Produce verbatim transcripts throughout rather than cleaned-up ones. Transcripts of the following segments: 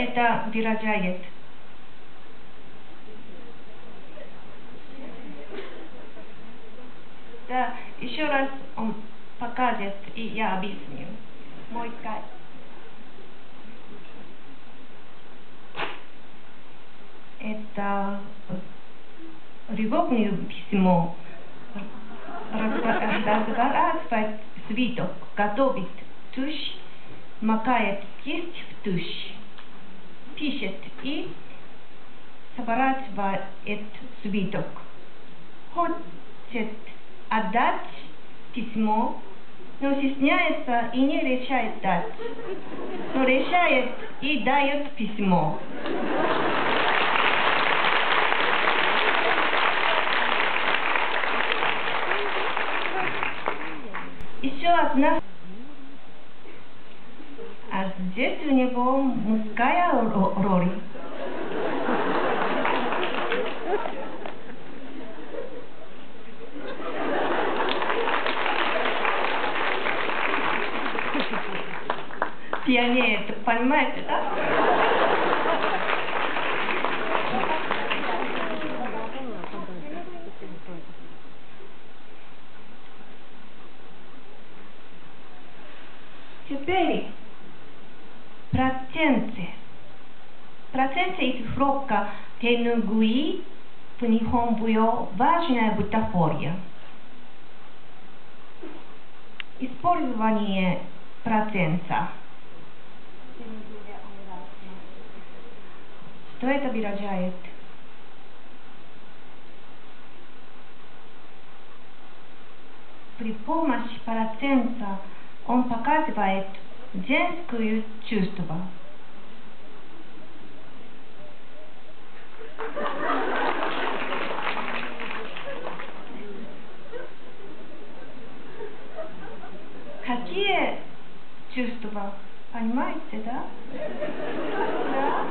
это выражает? Да, еще раз он покажет, и я объясню. Мой кайф. Это любовное письмо. Разворачивает свиток, готовит тушь, макает кисть в тушь, пишет и сворачивает свиток. Хочет отдать письмо, но стесняется и не решает дать, но решает и дает письмо. Еще одна. А здесь у него мужская роль. Пионер, понимаете, да? Теперь проценты. Проценты и цифровка тенгуи в Nihon Buyo важная бутафория. Использование процента. Что это выражает? При помощи процента он показывает женское чувство. Какие чувства? Понимаете, да? Да?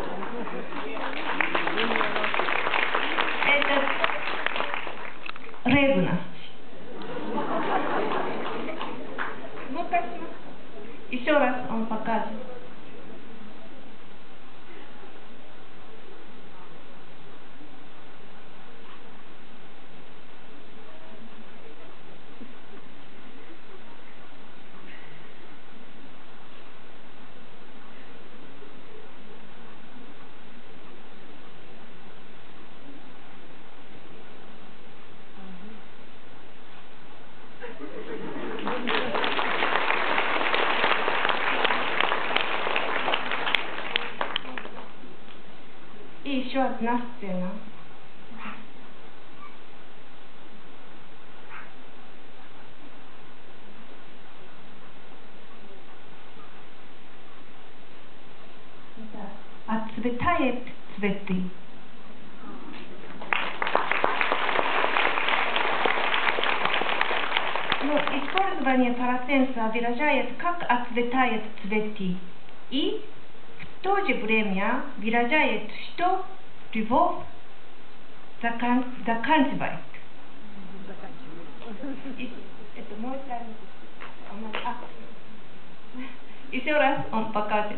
Это ревность. Ну, спасибо. Еще раз он покажет. И еще одна сцена. Отцветает цветы. Но использование процента выражает, как отцветают цветы. И в то же время выражает, что любовь закан заканчивает. И, это мой а. Еще раз он покажет.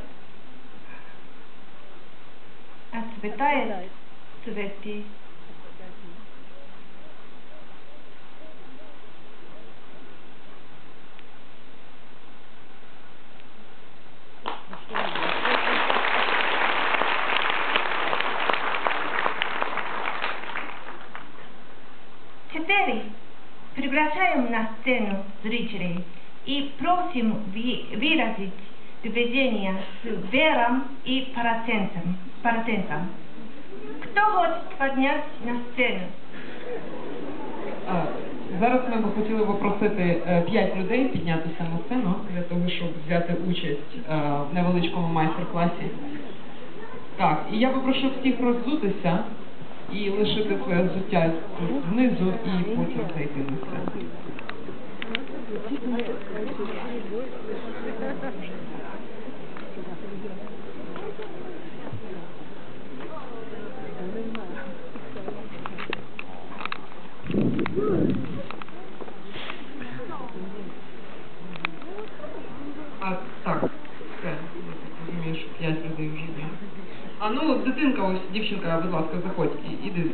Отцветает цветы. Теперь приглашаем на сцену зрителей и просим выразить движение с вером и процентом. процентом. Кто хочет поднять на сцену? А, зараз ми б хотіли попросити п'ять людей піднятися на сцену для того, щоб взяти участь а, в невеличкому майстер-класі. Так, і я попрошу всіх роззутися і лишити своє взуття тут знизу і потім зайти на сцену. А, так, все, я так розумію, що п'ять людей вже є. Ну, дитинка, ось, дівчинка, будь ласка, заходь, і, іди.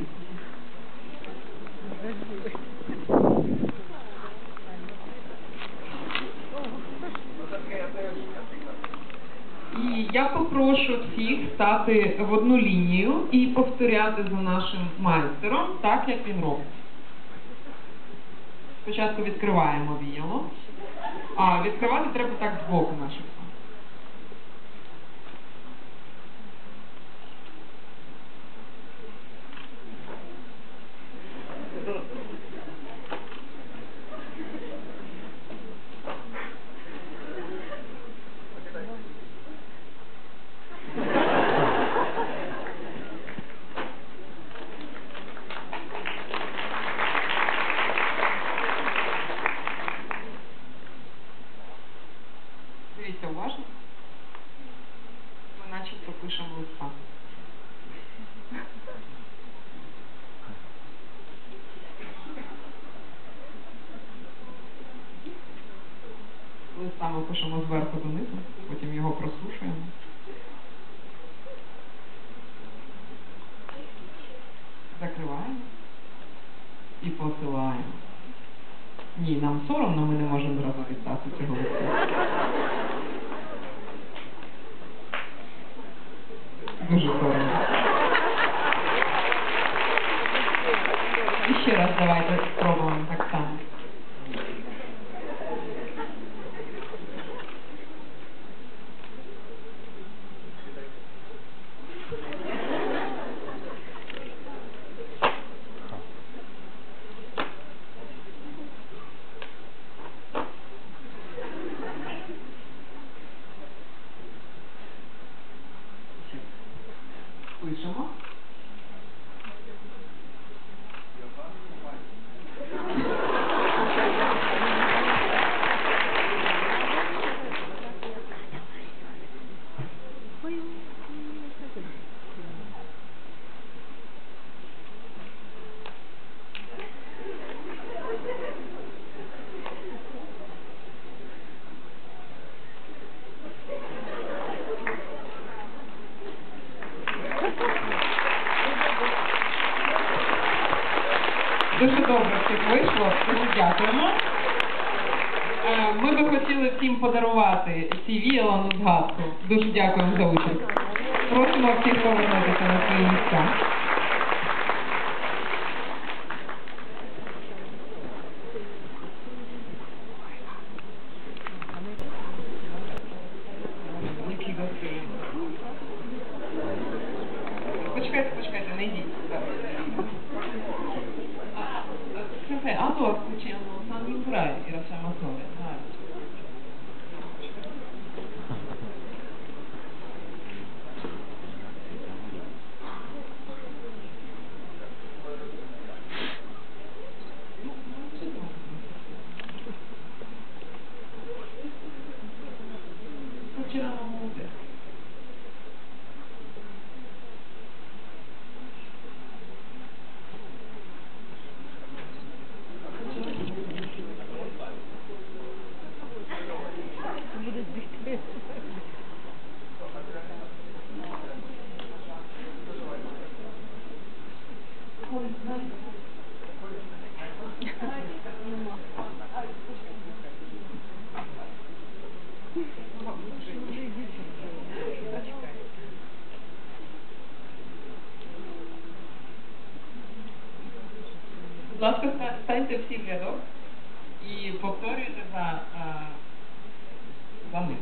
І я попрошу всіх стати в одну лінію і повторяти за нашим майстером так, як він робить. Спочатку відкриваємо віяло. А, відкривати треба так збоку наших. Дивіться уважно. Ми начебто пишемо листа. Листа ми пишемо зверху донизу, потім його просушуємо. Закриваємо і посилаємо. Ні, нам соромно, ми не можемо зразу віддати цього листа. Дуже соромно. І ще раз давайте спробуємо так само. Пишемо. Дуже добре всіх вийшло, дуже дякуємо. Ми би хотіли всім подарувати ці віяла на згадку. Дуже дякуємо за участь. Просимо всіх повернутися на свої місця. Почекайте, почекайте, не йдіть. Ah, tu facciamo San Nicolai, che la chiama Sole. Non c'erano molte. Будь ласка, станьте всі в рядок і повторюйте за, за ним.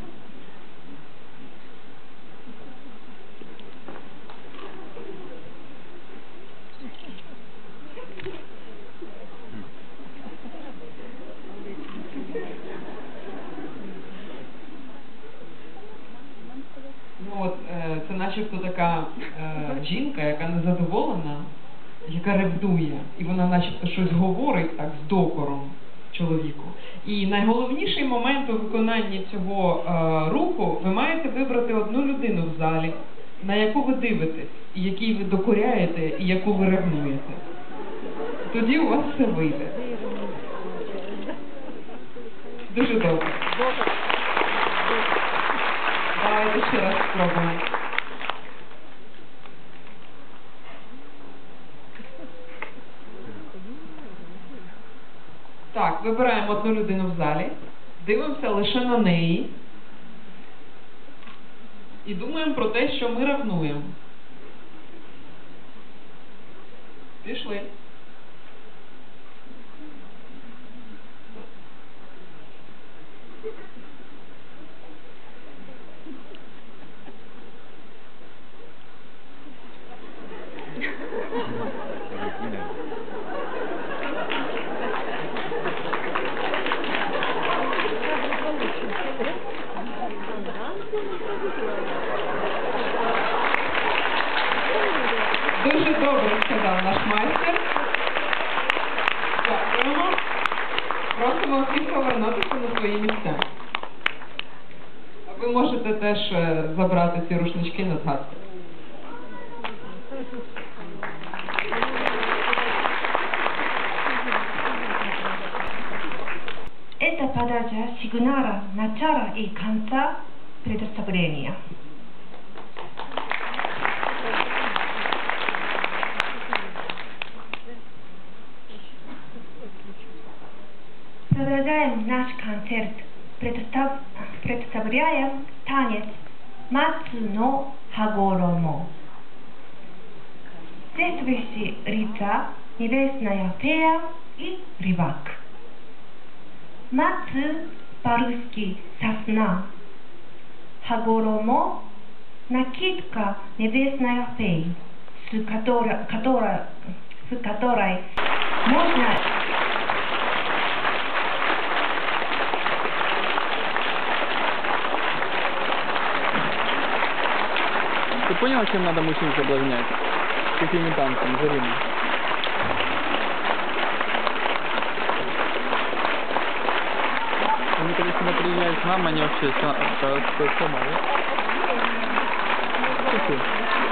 Ну от, це начебто така е, жінка, яка незадоволена, яка ревнує, і вона начебто щось говорить так з докором чоловіку. І найголовніший момент у виконанні цього е, руху, ви маєте вибрати одну людину в залі, на яку ви дивитесь, і якій ви докоряєте, і яку ви ревнуєте. Тоді у вас все вийде. Дуже добре. Давайте ще раз спробуємо. вибираємо одну людину в залі, дивимося лише на неї і думаємо про те, що ми ревнуємо. Пішли. Дуже добре сказав наш майстер. Дякуємо. Просимо всіх повернутися на свої місця. Ви можете теж забрати ці рушнички на згадку. Это подача сигнала начала и конца представления. Продолжаем наш концерт. Представ... Представляем танец Мацуно Хагоромо. Действующие лица небесная фея и рыбак. Мацу по-русски сосна. Хагоромо накидка небесная фея, с которой, которой, с которой можно Ты понял, чем надо мужчин соблазнять? Какими танцами, Зарина? Они, когда сюда приезжают к нам, они вообще с ума, да? Слушай.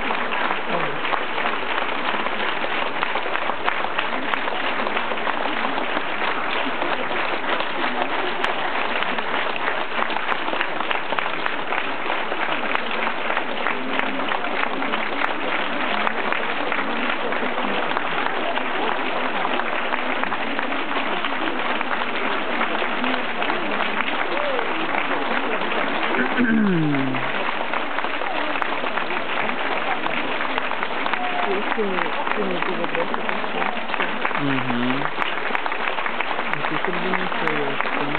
Угу. Это середина шеи.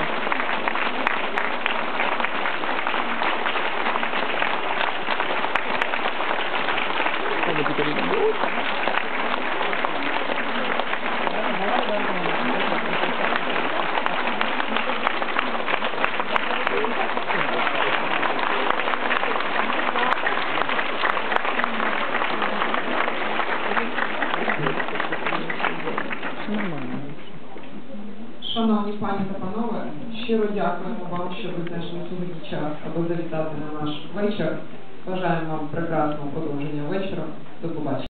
Что теперь идет? Шановні пані та панове, щиро дякуємо вам, що ви знайшли сьогодні час, аби завітати на наш вечір. Бажаємо вам прекрасного продовження вечора. До побачення.